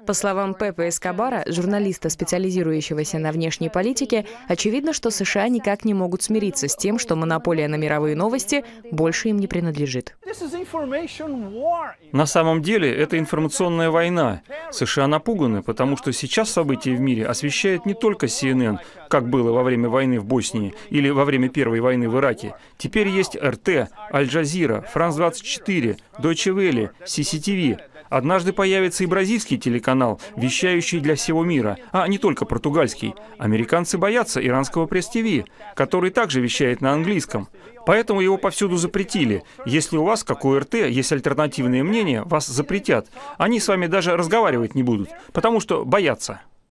По словам Пепе Эскобара, журналиста, специализирующегося на внешней политике, очевидно, что США никак не могут смириться с тем, что монополия на мировые новости больше им не принадлежит. На самом деле, это информационная война. США напуганы, потому что сейчас события в мире освещает не только CNN, как было во время войны в Боснии или во время Первой войны в Ираке. Теперь есть РТ, Аль-Джазира, Франс-24, Deutsche Welle, CCTV. Однажды появится и бразильский телеканал, вещающий для всего мира, а не только португальский. Американцы боятся иранского пресс-ТВ, который также вещает на английском. Поэтому его повсюду запретили. Если у вас, как у РТ, есть альтернативные мнения, вас запретят. Они с вами даже разговаривать не будут, потому что боятся.